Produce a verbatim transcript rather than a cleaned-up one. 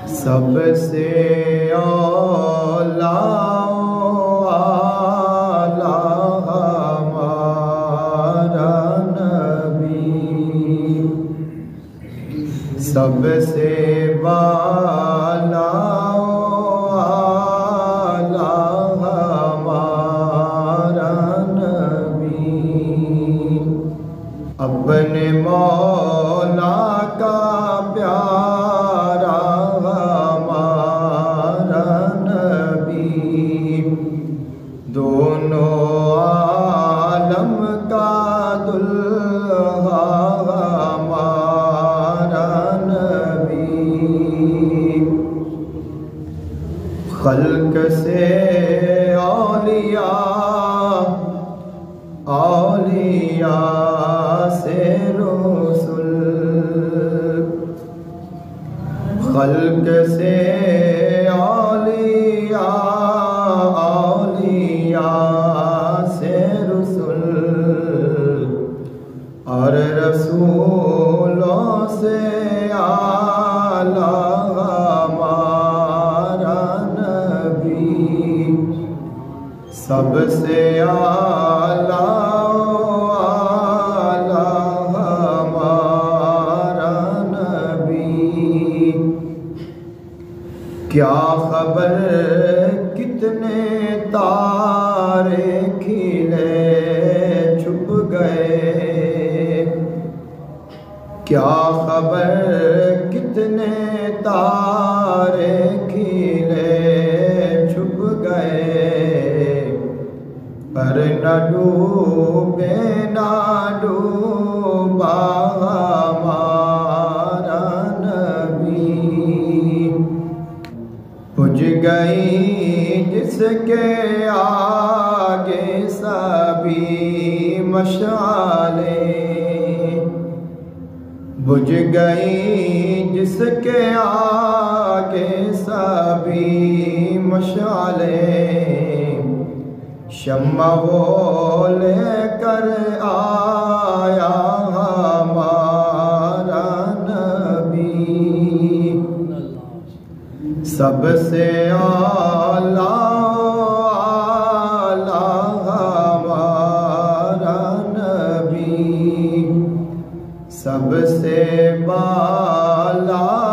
سب سے اولا ہمارا نبی، سب سے بالا ہمارا نبی، اپنے مولا کا پیارا ہمارا نبی، دونوں عالم کا دلہا ہمارا نبی، خلق سے اولیاء، اولیاء سے رسول، خلق سے اولیاء، اولیاء سے رسول، اور رسولوں سے اعلیٰ ہمارا نبی، سب سے اعلیٰ کیا خبر کتنے تارے کھلے چھپ گئے، کیا خبر کتنے تارے کھلے چھپ گئے، پر نہ ڈوبے نہ ڈوبا ہمارا نبی، بجھ گئی جس کے آگے سبھی مشعلیں، بجھ گئی جس کے آگے سبھی مشعلیں، شمع وہ لے کر آیا ہمارا نبی، سب سے اعلیٰ ہمارا نبی، سب سے بالا